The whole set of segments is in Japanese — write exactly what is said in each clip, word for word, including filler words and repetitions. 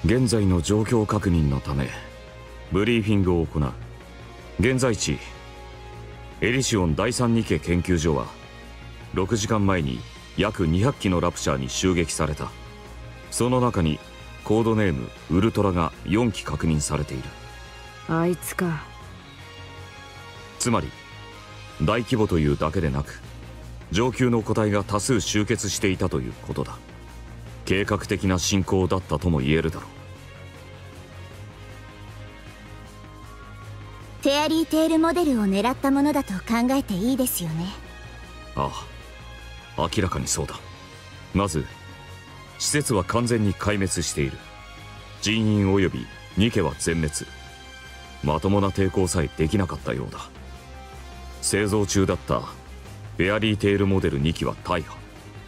現在の状況確認のためブリーフィングを行う。現在地エリシオン第三ニケ研究所はろくじかんまえに約にひゃくきのラプチャーに襲撃された。その中にコードネームウルトラがよんき確認されている。 あいつか。 つまり大規模というだけでなく上級の個体が多数集結していたということだ。計画的な進行だったとも言えるだろう。 フェアリーテールモデルを狙ったものだと考えていいですよね。 ああ、明らかにそうだ。まず施設は完全に壊滅している。人員及びニケは全滅。まともな抵抗さえできなかったようだ。製造中だったフェアリーテールモデルにきは大破。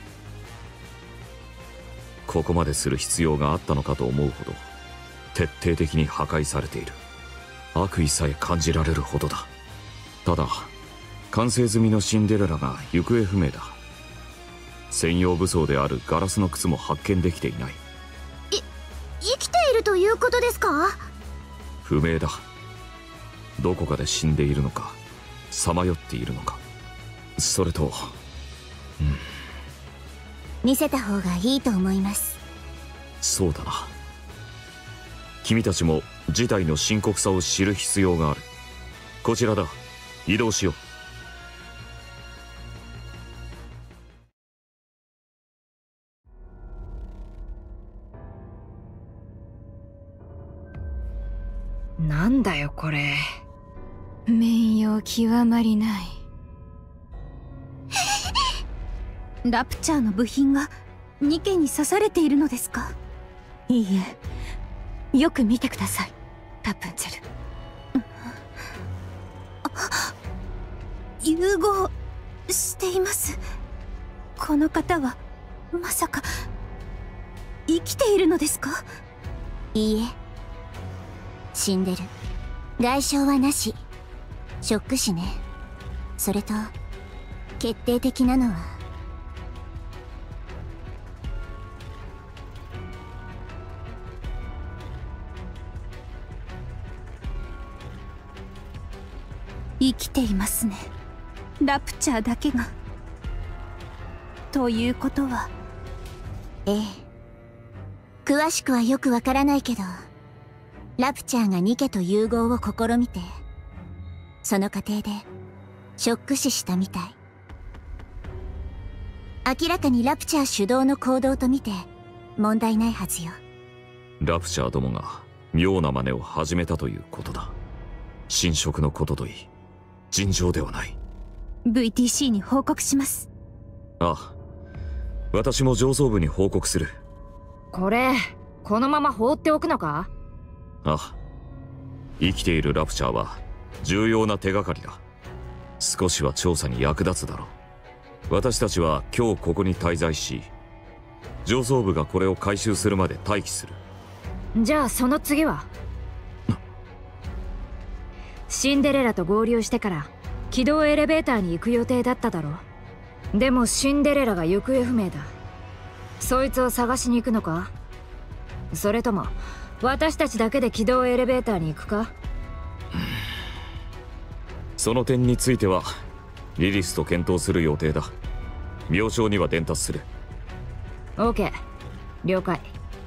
ここまでする必要があったのかと思うほど徹底的に破壊されている。悪意さえ感じられるほどだ。ただ完成済みのシンデレラが行方不明だ。専用武装であるガラスの靴も発見できていない。 い生きているということですか？ 不明だ。どこかで死んでいるのかさまよっているのか、それと、うん、 見せた方がいいと思います。 そうだな。君たちも事態の深刻さを知る必要がある。こちらだ。移動しよう。なんだよこれ。 面容極まりない。ラプチャーの部品がニケに刺されているのですか？いいえ、よく見てください、ラプンツェル。融合しています。この方はまさか生きているのですか？ いいえ、死んでる。外傷はなし。ショック死ね。それと決定的なのは生きていますね、ラプチャーだけが。ということは、 ええ、詳しくはよくわからないけど、ラプチャーがニケと融合を試みて、その過程でショック死したみたい。明らかにラプチャー主導の行動と見て問題ないはずよ。 ラプチャーどもが妙な真似を始めたということだ。侵食のことといい尋常ではない。 ブイティーシー に報告します。 ああ、私も上層部に報告する。 これこのまま放っておくのか？ ああ、生きているラプチャーは重要な手がかりだ。少しは調査に役立つだろう。私たちは今日ここに滞在し、上層部がこれを回収するまで待機する。 じゃあその次はシンデレラと合流してから軌道エレベーターに行く予定だっただろう。でもシンデレラが行方不明だ。そいつを探しに行くのか？それとも私たちだけで軌道エレベーターに行くか？ その点についてはリリスと検討する予定だ。病床には伝達する。 OK、 了解。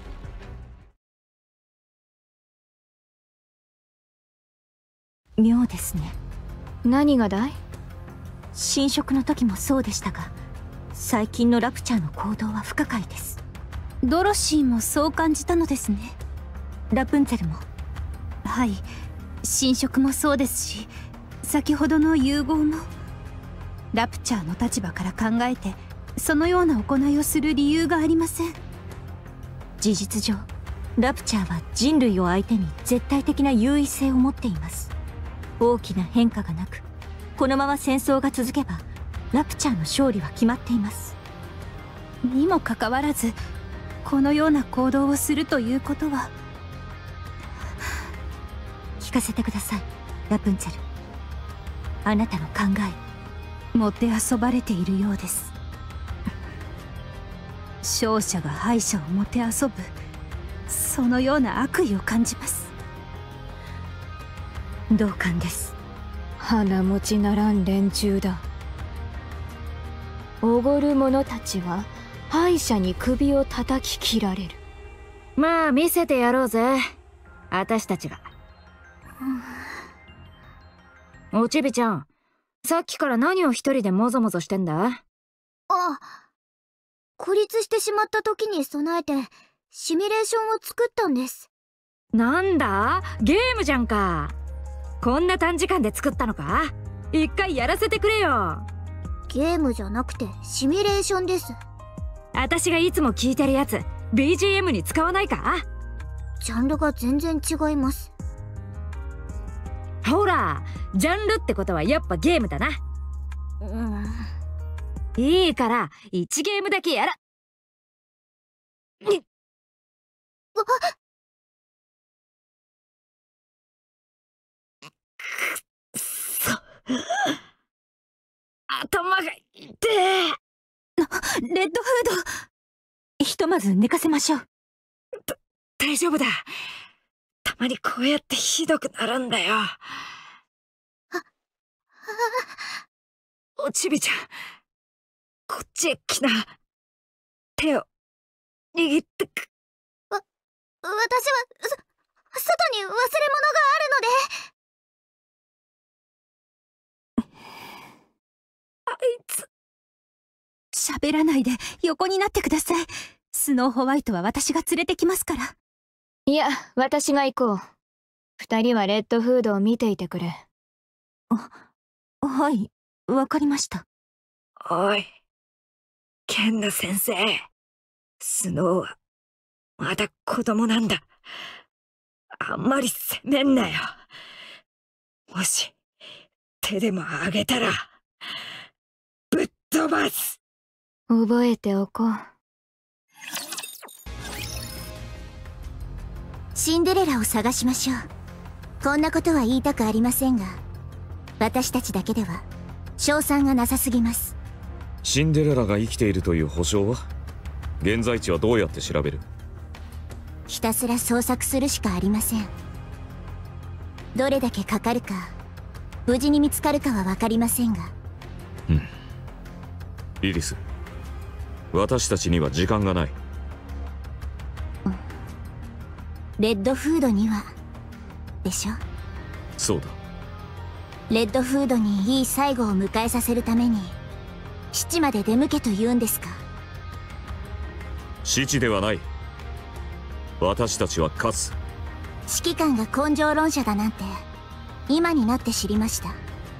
妙ですね。 何がだい？ 侵食の時もそうでしたが、最近のラプチャーの行動は不可解です。ドロシーもそう感じたのですね。ラプンツェルも。はい、侵食もそうですし、先ほどの融合も。ラプチャーの立場から考えてそのような行いをする理由がありません。事実上ラプチャーは人類を相手に絶対的な優位性を持っています。大きな変化がなく、このまま戦争が続けばラプチャーの勝利は決まっています。にもかかわらずこのような行動をするということは。聞かせてください、ラプンツェル。あなたの考え、もてあそばれているようです。勝者が敗者をもてあそぶ、 そのような悪意を感じます。同感です。 鼻持ちならん連中だ。おごる者たちは敗者に首を叩き切られる。まあ見せてやろうぜ、私たちが。おちびちゃん、さっきから何を一人でもぞもぞしてんだ？ あ、孤立してしまった時に備えてシミュレーションを作ったんです。 なんだ、ゲームじゃんか。こんな短時間で作ったのか？一回やらせてくれよ。 ゲームじゃなくてシミュレーションです。 私がいつも聞いてるやつ ビージーエム に使わないか？ ジャンルが全然違います。 ほら、ジャンルってことはやっぱゲームだな。 うん、 いいからいちゲームだけやら。 あ、 くそ、頭が痛え。 レッドフード、ひとまず寝かせましょう。 大丈夫だ。たまにこうやってひどくなるんだよ。おちびちゃん、こっちへ来な。手を握ってく。 わ、私はそ外に忘れ物があるので。 あいつ、 喋らないで横になってください。スノーホワイトは私が連れてきますから。 いや、私が行こう。二人はレッドフードを見ていてくれ。 あ、はい、わかりました。 おい、ケンナ先生。スノーはまだ子供なんだ。あんまり責めんなよ。もし手でもあげたらぶっ飛ばす。覚えておこう。 シンデレラを探しましょう。こんなことは言いたくありませんが、私たちだけでは勝算がなさすぎます。 シンデレラが生きているという保証は？現在地はどうやって調べる？ ひたすら捜索するしかありません。どれだけかかるか、無事に見つかるかは分かりませんが。 うん。リリス、私たちには時間がない。 レッドフードにはでしょ？ そうだ。 レッドフードにいい最後を迎えさせるために基地まで出向けと言うんですか？ 死地ではない。私たちは勝つ。 指揮官が根性論者だなんて今になって知りました。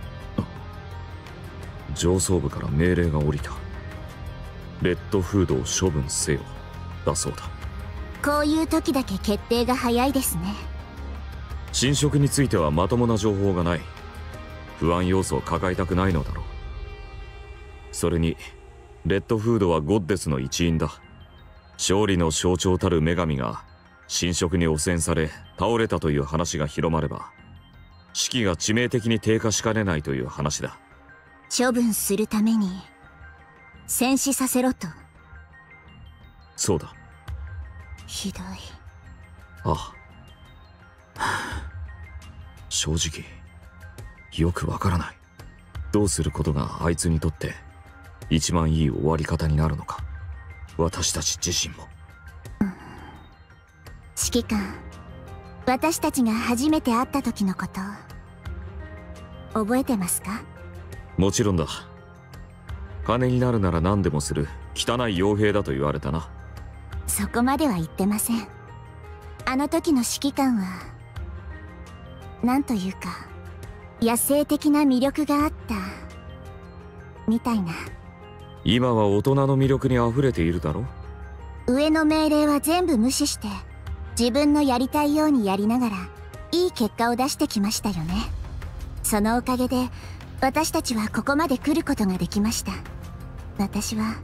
上層部から命令が下りた。レッドフードを処分せよだそうだ。 こういう時だけ決定が早いですね。 侵食についてはまともな情報がない。不安要素を抱えたくないのだろう。それにレッドフードはゴッデスの一員だ。勝利の象徴たる女神が侵食に汚染され倒れたという話が広まれば、士気が致命的に低下しかねないという話だ。 処分するために戦死させろと？ そうだ。 ひどい。 ああ、正直よくわからない。どうすることがあいつにとって一番いい終わり方になるのか。私たち自身も。 うん、指揮官、私たちが初めて会った時のこと覚えてますか？ もちろんだ。金になるなら何でもする汚い傭兵だと言われたな。 そこまでは言ってません。あの時の指揮官はなんというか野生的な魅力があったみたいな。 今は大人の魅力にあふれているだろ。 上の命令は全部無視して自分のやりたいようにやりながらいい結果を出してきましたよね。そのおかげで私たちはここまで来ることができました。私は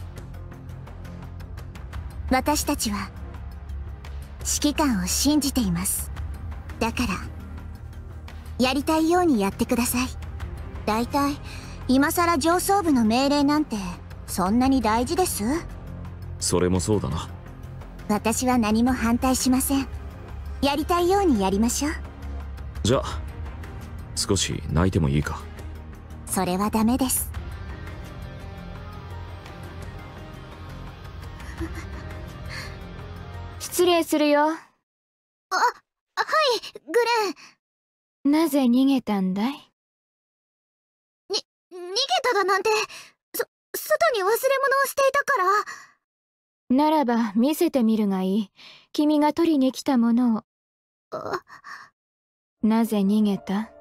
私たちは指揮官を信じています。だからやりたいようにやってください。だいたい今さら上層部の命令なんてそんなに大事です？ それもそうだな。 私は何も反対しません。やりたいようにやりましょう。 じゃあ少し泣いてもいいか。 それはダメです。 失礼するよ。 あ、はい、グレン。 なぜ逃げたんだい？ に、逃げただなんて、そ、外に忘れ物をしていたから。 ならば見せてみるがいい。君が取りに来たものを。 あ、 なぜ逃げた？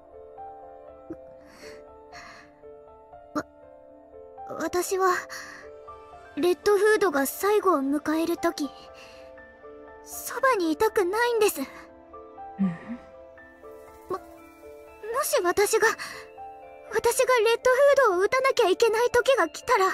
わ、私は、レッドフードが最後を迎えるとき、そばにいたくないんです。 うん、 も、もし私が、私がレッドフードを撃たなきゃいけない時が来たら、わ、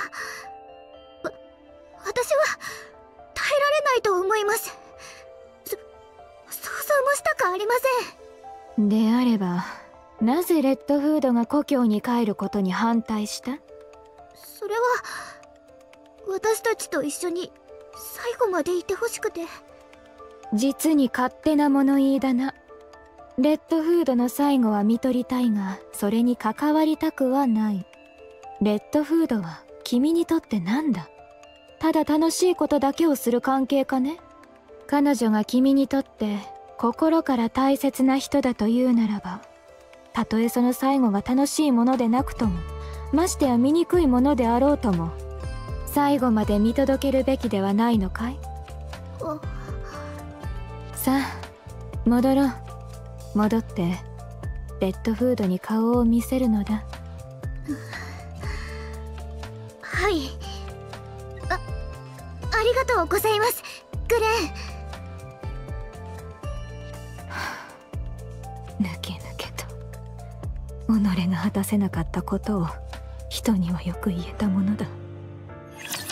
私は耐えられないと思います。そ、想像もしたくありません。 であれば、なぜレッドフードが故郷に帰ることに反対した？ それは、私たちと一緒に最後までいてほしくて。 実に勝手な物言いだな。レッドフードの最後は見取りたいが、それに関わりたくはない。レッドフードは君にとって何だ？ただ楽しいことだけをする関係かね？彼女が君にとって心から大切な人だというならば、たとえその最後が楽しいものでなくとも、ましてや醜いものであろうとも、最後まで見届けるべきではないのかい？さあ、戻ろう。戻ってレッドフードに顔を見せるのだ。 はい。あ、ありがとうございます、グレン。ぬけぬけと己が果たせなかったことを人にはよく言えたものだ。